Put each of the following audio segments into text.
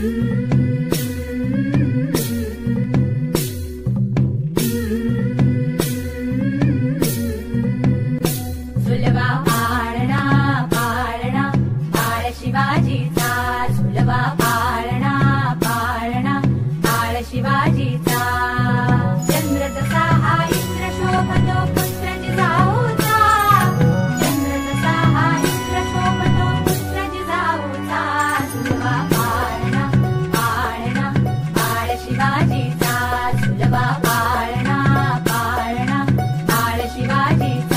झुलवा पाळणा पाळणा बाळ शिवाजीचा, झुलवा पाळणा पाळणा बाळ शिवाजीचा. चंद्र जसा हा इंद्र शोभतो पुत्र जिजाऊचा, चंद्र जसा हा इंद्र शोभतो पुत्र जिजाऊचा. झुलवा पाळणा पाळणा बाळ शिवाजीचा, झुलवा पाळणा पाळणा बाळ शिवाजीचा.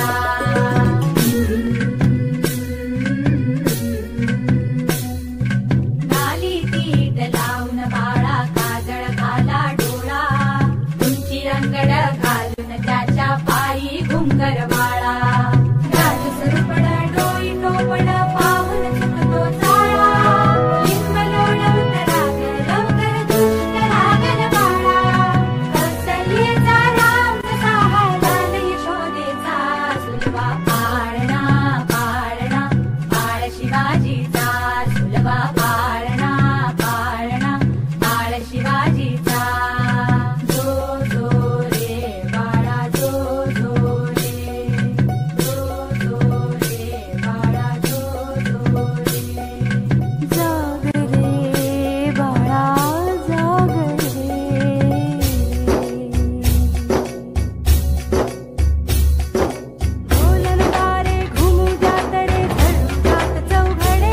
लाली तीट लावून बाळा काजळ घाला डोळा, उंची रंगड घालून त्याच्या पायी घुंगर बाळा. राजू सरुपण डोई टोपण पाहून चुकतो चाळा, लिंब लोळवत लागल लवकर दुष्ट लागल बाळा. कौसल्येचा राम जसा हा लाल यशोदेचा, झुलवा पाळणा पाळणा बाळ शिवाजीचा, झुलवा पाळणा पाळणा बाळ शिवाजीचा. जो जो रे बाळा जो जो रे, जो जो रे बाळा जो जो रे. जाग रे बाळा जाग रे. ढोलन तारे घुमू जात रे धडू जात चौघडे.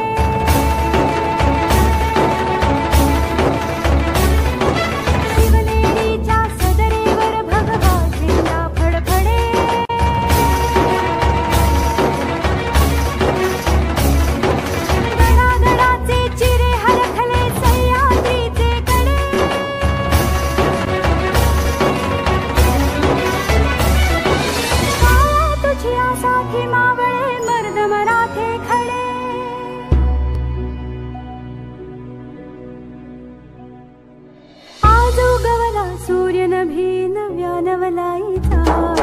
शिवनेरीच्या सदरेवर भगवा झेंडा फडफडे. गडागडाचे चिरे हरखले सह्याद्रीचे कडे. काया तुझी आसाठी मावळे मर्द मराठे खडे. आज उगवला सूर्य नभी नव्या नवलाईचा.